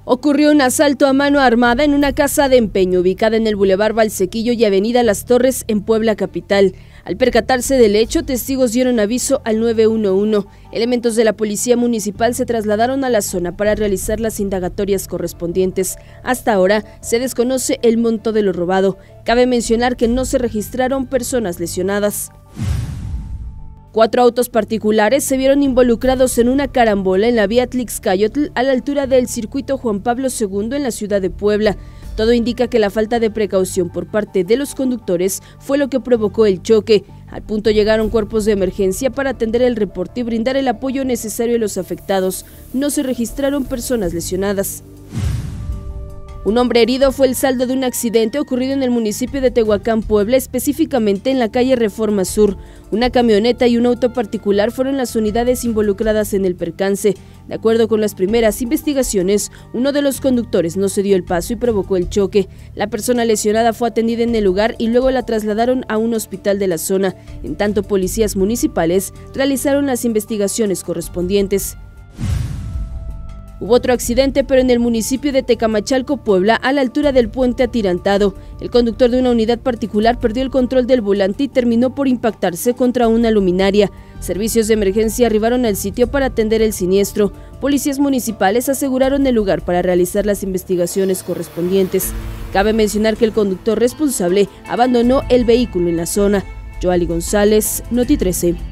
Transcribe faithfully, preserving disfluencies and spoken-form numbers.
Ocurrió un asalto a mano armada en una casa de empeño ubicada en el Boulevard Valsequillo y Avenida Las Torres en Puebla capital. Al percatarse del hecho, testigos dieron aviso al nueve uno uno. Elementos de la policía municipal se trasladaron a la zona para realizar las indagatorias correspondientes. Hasta ahora se desconoce el monto de lo robado. Cabe mencionar que no se registraron personas lesionadas. Cuatro autos particulares se vieron involucrados en una carambola en la vía Tlixcayotl a la altura del circuito Juan Pablo segundo en la ciudad de Puebla. Todo indica que la falta de precaución por parte de los conductores fue lo que provocó el choque. Al punto llegaron cuerpos de emergencia para atender el reporte y brindar el apoyo necesario a los afectados. No se registraron personas lesionadas. Un hombre herido fue el saldo de un accidente ocurrido en el municipio de Tehuacán, Puebla, específicamente en la calle Reforma Sur. Una camioneta y un auto particular fueron las unidades involucradas en el percance. De acuerdo con las primeras investigaciones, uno de los conductores no se dio el paso y provocó el choque. La persona lesionada fue atendida en el lugar y luego la trasladaron a un hospital de la zona. En tanto, policías municipales realizaron las investigaciones correspondientes. Hubo otro accidente, pero en el municipio de Tecamachalco, Puebla, a la altura del puente atirantado. El conductor de una unidad particular perdió el control del volante y terminó por impactarse contra una luminaria. Servicios de emergencia arribaron al sitio para atender el siniestro. Policías municipales aseguraron el lugar para realizar las investigaciones correspondientes. Cabe mencionar que el conductor responsable abandonó el vehículo en la zona. Joali González, Noti trece.